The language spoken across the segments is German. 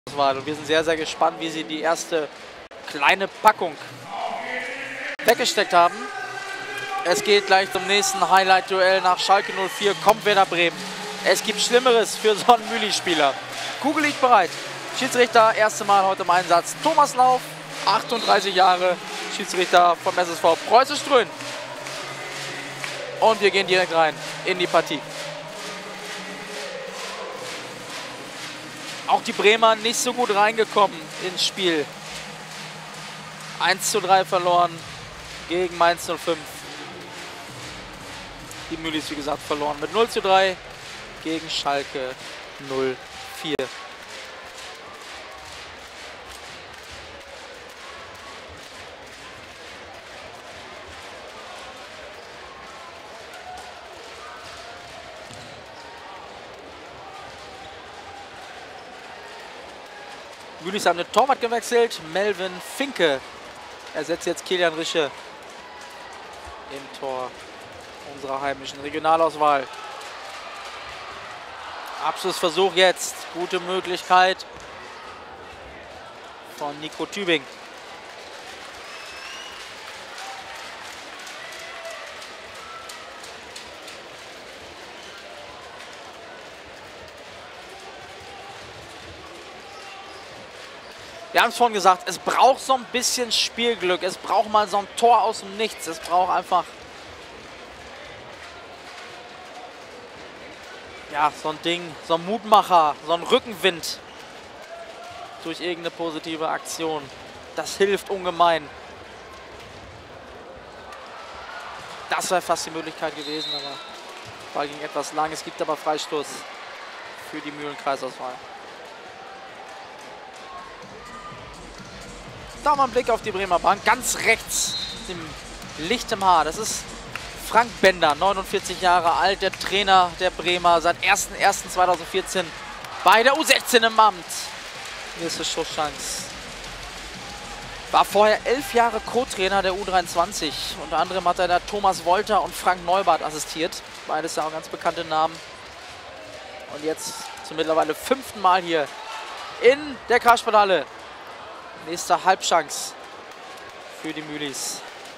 Und wir sind sehr, sehr gespannt, wie sie die erste kleine Packung weggesteckt haben. Es geht gleich zum nächsten Highlight-Duell nach Schalke 04. Kommt Werder Bremen. Es gibt Schlimmeres für so einen Mühli-Spieler. Kugel liegt bereit. Schiedsrichter, erste Mal heute im Einsatz. Thomas Lauf, 38 Jahre, Schiedsrichter vom SSV Preußisch-Ströhen. Und wir gehen direkt rein in die Partie. Auch die Bremer nicht so gut reingekommen ins Spiel. 1:3 verloren gegen Mainz 05. Die Mühlis, wie gesagt, verloren mit 0:3 gegen Schalke 04. Mühlis haben den Torwart gewechselt. Melvin Finke ersetzt jetzt Kilian Rische im Tor unserer heimischen Regionalauswahl. Abschlussversuch jetzt. Gute Möglichkeit von Nico Tübing. Wir haben es vorhin gesagt, es braucht so ein bisschen Spielglück. Es braucht mal so ein Tor aus dem Nichts. Es braucht einfach ja, so ein Ding, so ein Mutmacher, so ein Rückenwind durch irgendeine positive Aktion. Das hilft ungemein. Das wäre fast die Möglichkeit gewesen, aber der Ball ging etwas lang. Es gibt aber Freistoß für die Mühlen-Kreisauswahl. Da mal ein Blick auf die Bremer Bank. Ganz rechts im Licht im Haar. Das ist Frank Bender, 49 Jahre alt, der Trainer der Bremer, seit 1.1.2014 bei der U16 im Amt. Nächste Schusschance. War vorher 11 Jahre Co-Trainer der U23. Unter anderem hat er da Thomas Wolter und Frank Neubart assistiert. Beides ja auch ganz bekannte Namen. Und jetzt zum mittlerweile 5. Mal hier in der Karlsport-Halle. Nächste Halbchance für die Mühlis.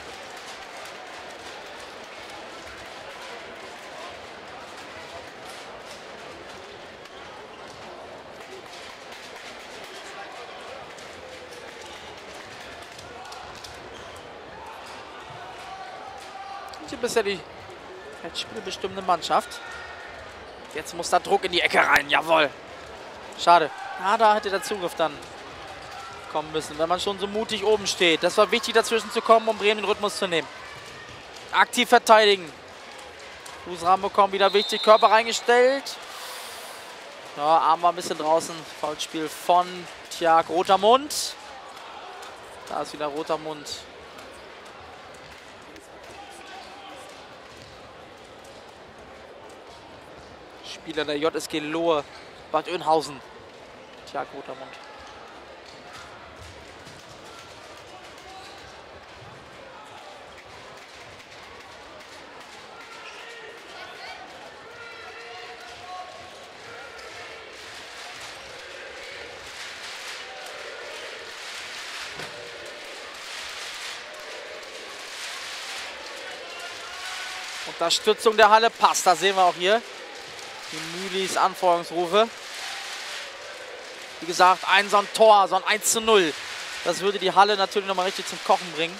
Hier bisher die spielbestimmende Mannschaft. Jetzt muss da Druck in die Ecke rein. Jawohl. Schade. Ja, da hätte der Zugriff dann kommen müssen, wenn man schon so mutig oben steht. Das war wichtig, dazwischen zu kommen, um Bremen den Rhythmus zu nehmen. Aktiv verteidigen. Fußrahmen bekommen, wieder wichtig. Körper reingestellt. Ja, Arm war ein bisschen draußen. Foulspiel von Tjag Rotermund. Da ist wieder Rotermund. Spieler der JSG Lohe Bad Oeynhausen. Tjag Rotermund. Unterstützung der Halle passt. Das sehen wir auch hier. Die Mühlis Anfeuerungsrufe. Wie gesagt, so ein Tor, so ein 1:0. Das würde die Halle natürlich nochmal richtig zum Kochen bringen.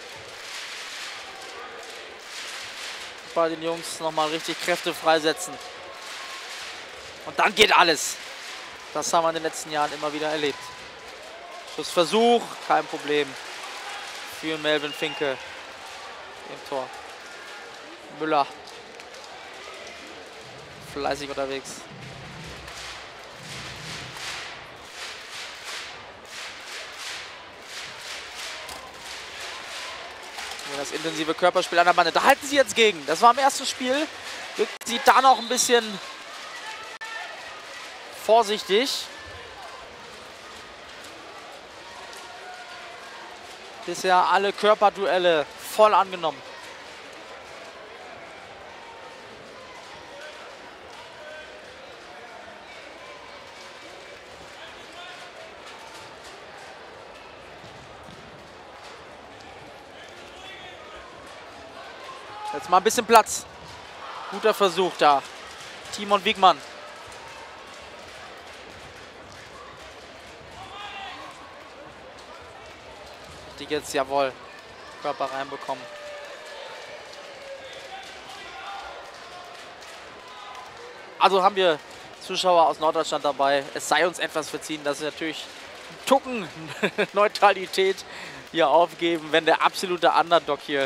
Bei den Jungs nochmal richtig Kräfte freisetzen. Und dann geht alles. Das haben wir in den letzten Jahren immer wieder erlebt. Schussversuch, kein Problem für Melvin Finke im Tor. Müller fleißig unterwegs. Das intensive Körperspiel an der Bande. Da halten sie jetzt gegen. Das war im ersten Spiel. Wirkt sie da noch ein bisschen vorsichtig. Bisher alle Körperduelle voll angenommen. Jetzt mal ein bisschen Platz. Guter Versuch da. Timon Wiegmann. Die jetzt, jawohl, Körper reinbekommen. Also haben wir Zuschauer aus Norddeutschland dabei. Es sei uns etwas verziehen, dass sie natürlich einen Tucken Neutralität hier aufgeben, wenn der absolute Underdog hier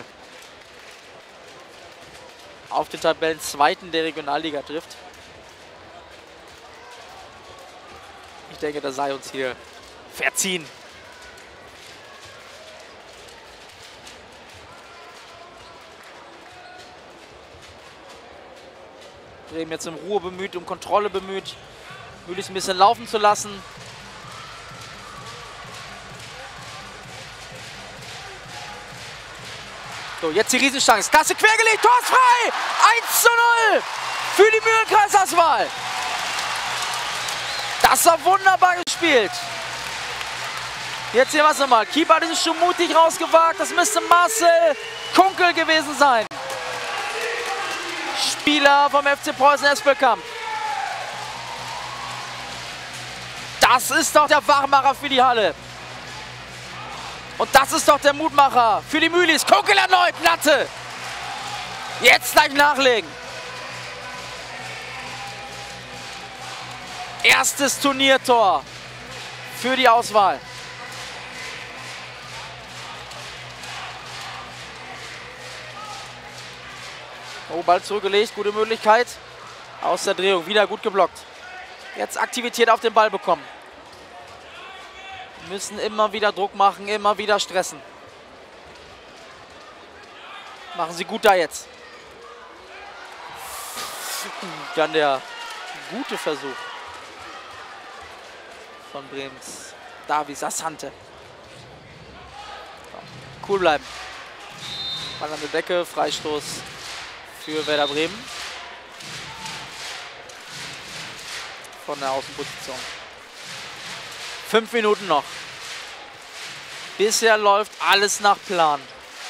auf den Tabellenzweiten der Regionalliga trifft. Ich denke, das sei uns hier verziehen. Bremen jetzt um Ruhe bemüht, um Kontrolle bemüht. Mühlis ein bisschen laufen zu lassen. So, jetzt die Riesenchance. Klasse quergelegt, Tor ist frei! 1:0 für die Mühlenkreisauswahl. Das war wunderbar gespielt. Jetzt hier was nochmal. Keeper hat sich schon mutig rausgewagt. Das müsste Marcel Kunkel gewesen sein. Spieler vom FC Preußen Espelkamp. Das ist doch der Wachmacher für die Halle. Und das ist doch der Mutmacher für die Mühlis. Kunkel erneut, Latte. Jetzt gleich nachlegen. Erstes Turniertor für die Auswahl. Oh, Ball zurückgelegt, gute Möglichkeit. Aus der Drehung, wieder gut geblockt. Jetzt Aktivität auf den Ball bekommen. Müssen immer wieder Druck machen, immer wieder stressen. Machen sie gut da jetzt. Dann der gute Versuch von Bremens Davis Asante. So, cool bleiben. Ball an der Decke, Freistoß für Werder Bremen. Von der Außenposition. 5 Minuten noch. Bisher läuft alles nach Plan.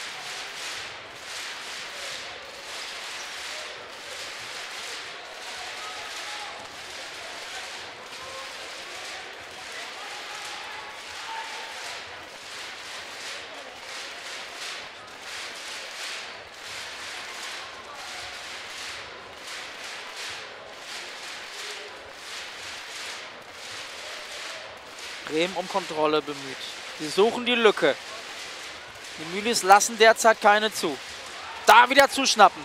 Bremen um Kontrolle bemüht. Sie suchen die Lücke. Die Mühlis lassen derzeit keine zu. Da wieder zuschnappen.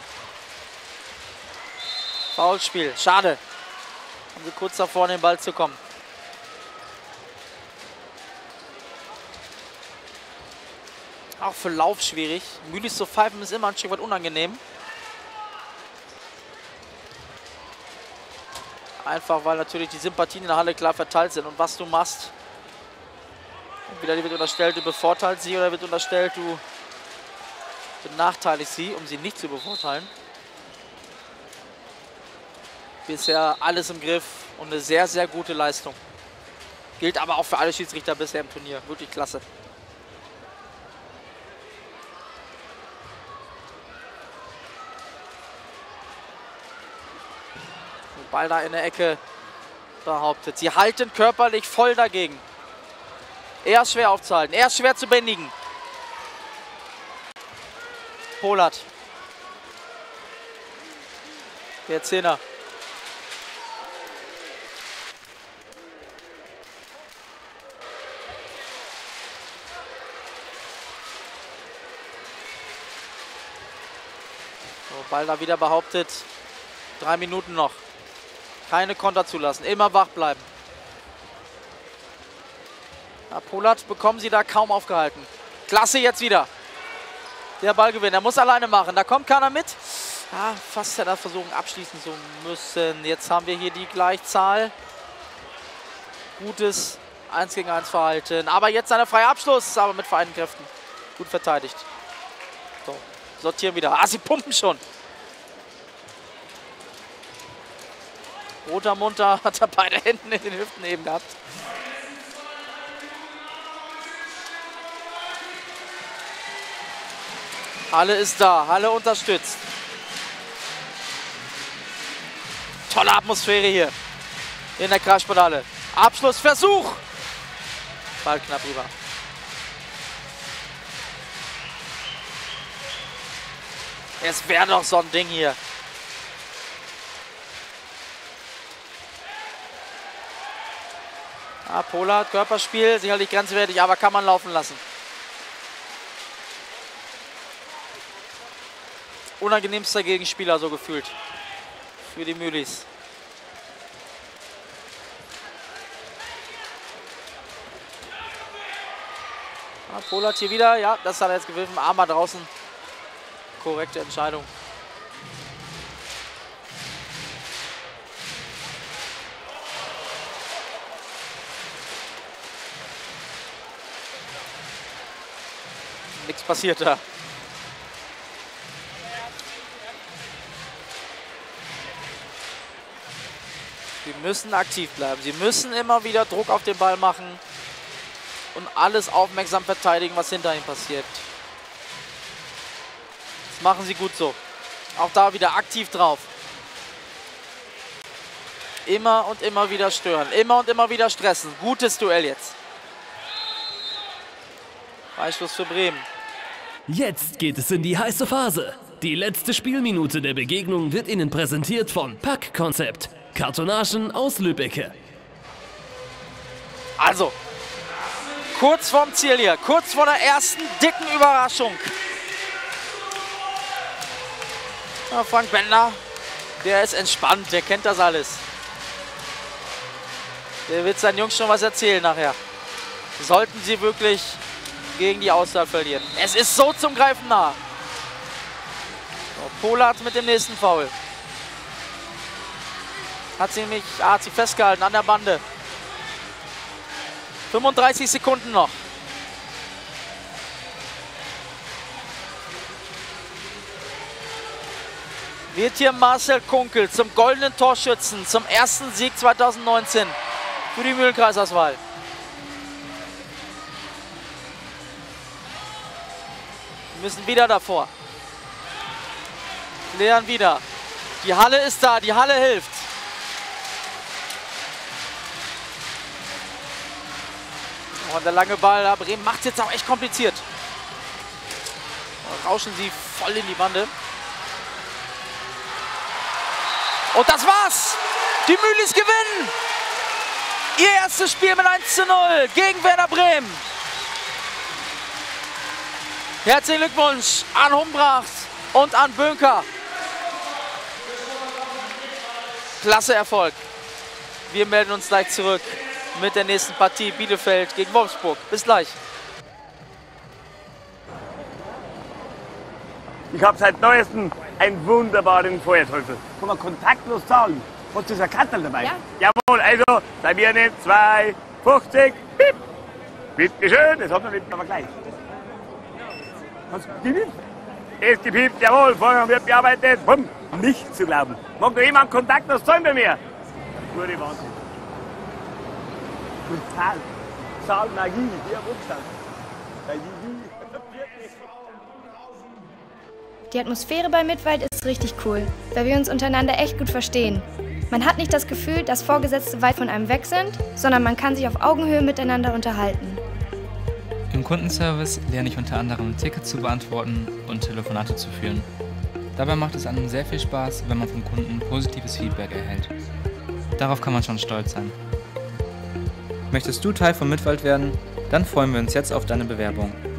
Foulspiel. Schade. Haben sie kurz davor, an den Ball zu kommen. Auch für Lauf schwierig. Mühlis zu pfeifen ist immer ein Stück weit unangenehm. Einfach, weil natürlich die Sympathien in der Halle klar verteilt sind. Und was du machst, entweder wird unterstellt, du bevorteilst sie, oder wird unterstellt, du benachteiligst sie, um sie nicht zu bevorteilen. Bisher alles im Griff und eine sehr, sehr gute Leistung. Gilt aber auch für alle Schiedsrichter bisher im Turnier. Wirklich klasse. Ball da in der Ecke behauptet. Sie halten körperlich voll dagegen. Er ist schwer aufzuhalten. Er ist schwer zu bändigen. Polat. Der Zehner. So, Ball da wieder behauptet. 3 Minuten noch. Keine Konter zulassen. Immer wach bleiben. Ja, Polat bekommen sie da kaum aufgehalten. Klasse jetzt wieder. Der Ballgewinn. Er muss alleine machen. Da kommt keiner mit. Ja, fast hätte er versuchen abschließen zu müssen. Jetzt haben wir hier die Gleichzahl. Gutes 1 gegen 1 Verhalten. Aber jetzt eine freie Abschluss. Aber mit vereinten Kräften. Gut verteidigt. So, sortieren wieder. Ah, sie pumpen schon. Roter Munter hat er beide Hände in den Hüften eben gehabt. Halle ist da, Halle unterstützt. Tolle Atmosphäre hier in der Kreissporthalle. Abschlussversuch. Ball knapp rüber. Es wäre doch so ein Ding hier. Ah, Pollard, Körperspiel, sicherlich grenzwertig, aber kann man laufen lassen. Unangenehmster Gegenspieler, so gefühlt. Für die Mühlis. Ah, Pollard hier wieder, ja, das hat er jetzt gewürfen. Armer draußen. Korrekte Entscheidung. Nichts passiert da. Sie müssen aktiv bleiben. Sie müssen immer wieder Druck auf den Ball machen und alles aufmerksam verteidigen, was hinter ihnen passiert. Das machen sie gut so. Auch da wieder aktiv drauf. Immer und immer wieder stören. Immer und immer wieder stressen. Gutes Duell jetzt. Freistoß für Bremen. Jetzt geht es in die heiße Phase. Die letzte Spielminute der Begegnung wird Ihnen präsentiert von Pack-Konzept. Kartonagen aus Lübbecke. Also, kurz vorm Ziel hier. Kurz vor der ersten dicken Überraschung. Ja, Frank Bender, der ist entspannt. Der kennt das alles. Der wird seinen Jungs schon was erzählen nachher. Sollten sie wirklich gegen die Auswahl verlieren. Es ist so zum Greifen nah. So, Pollard mit dem nächsten Foul. Hat sie festgehalten an der Bande. 35 Sekunden noch. Wird hier Marcel Kunkel zum goldenen Torschützen, zum ersten Sieg 2019 für die Mühlenkreisauswahl. Wir müssen wieder davor. Klären wieder. Die Halle ist da, die Halle hilft. Und der lange Ball, Bremen macht es jetzt auch echt kompliziert. Da rauschen sie voll in die Bande. Und das war's! Die Mühlis gewinnen! Ihr erstes Spiel mit 1:0 gegen Werder Bremen. Herzlichen Glückwunsch an Humbracht und an Bönker. Klasse Erfolg. Wir melden uns gleich zurück mit der nächsten Partie Bielefeld gegen Wolfsburg. Bis gleich. Ich habe seit neuestem einen wunderbaren Feuerteufel. Kann man kontaktlos zahlen. Hast du das Kartel dabei? Ja. Jawohl, also, bei mir nicht 2,50. Piep. Bitte schön, das haben wir mit aber gleich. Hast du gepiept? Es gepiept, jawohl, vorher wird bearbeitet. Bumm. Nicht zu glauben. Mag noch jemand kontaktlos zahlen bei mir? Gute Wahnsinn. Total. Zahlmagie, wie ein Rückstand. Die Atmosphäre bei Mittwald ist richtig cool, weil wir uns untereinander echt gut verstehen. Man hat nicht das Gefühl, dass Vorgesetzte weit von einem weg sind, sondern man kann sich auf Augenhöhe miteinander unterhalten. Im Kundenservice lerne ich unter anderem Tickets zu beantworten und Telefonate zu führen. Dabei macht es einem sehr viel Spaß, wenn man vom Kunden positives Feedback erhält. Darauf kann man schon stolz sein. Möchtest du Teil von Mittwald werden? Dann freuen wir uns jetzt auf deine Bewerbung.